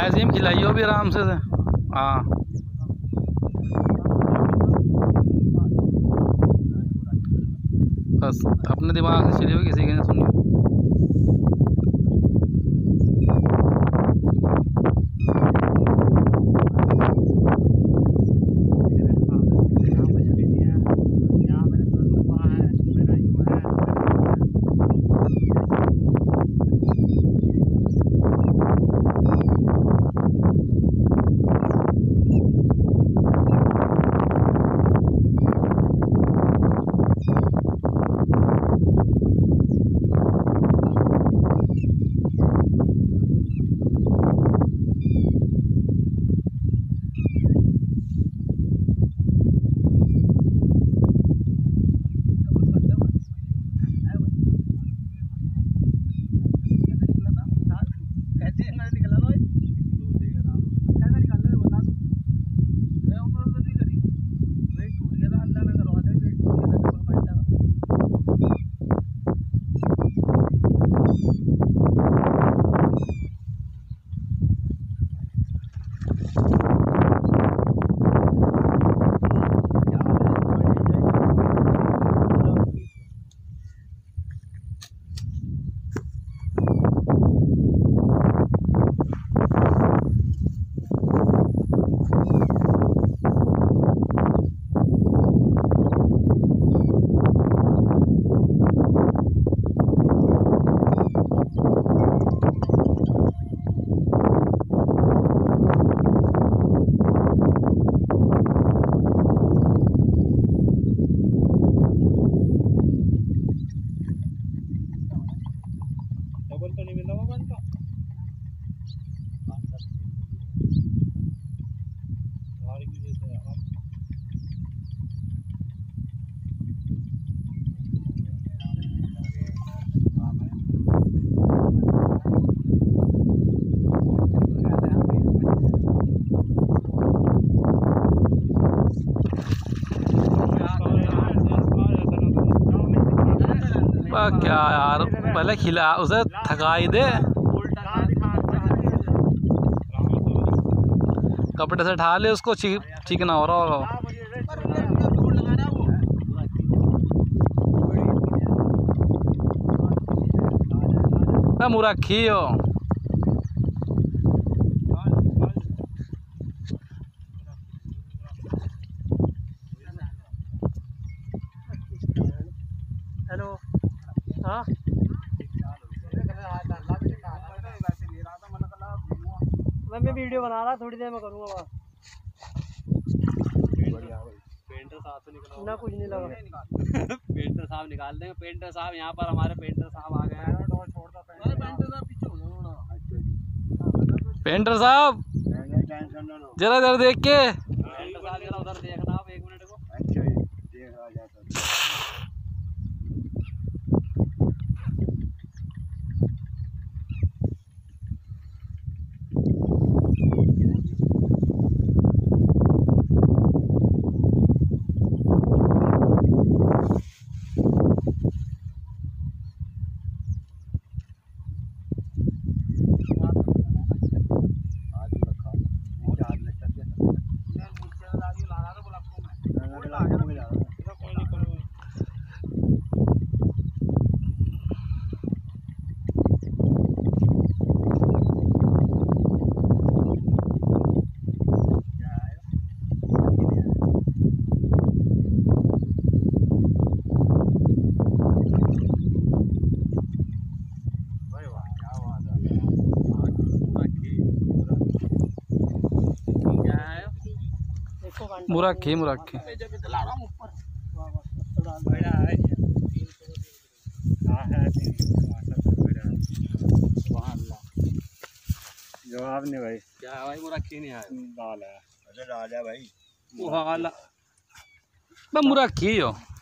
ऐसे ही खिलाइयो भी आराम से। हाँ बस अपने दिमाग से चलिए, किसी के नहीं सुनिए। क्या यार, पहले खिला उसे, थकाई दे, कपड़े से ढा ले उसको, चिकना हो रहा होगा। मुराखी हो हेलो। हाँ मैं वीडियो बना रहा, थोड़ी देर में करूँगा बस। पेंटर साहब से निकला ना कुछ नहीं लगा। पेंटर साहब निकाल देंगे। पेंटर साहब यहाँ पर, हमारे पेंटर साहब आ गए हैं। पेंटर साहब जरा इधर देख के। पेंटर साहब जरा उधर देखना आप, 1 मिनट को। मुराखी मुराखी जवाब नहीं भाई। क्या है भाई? मुराखी नहीं आया। दाल है। अच्छा दाल है भाई। मुराखी हो।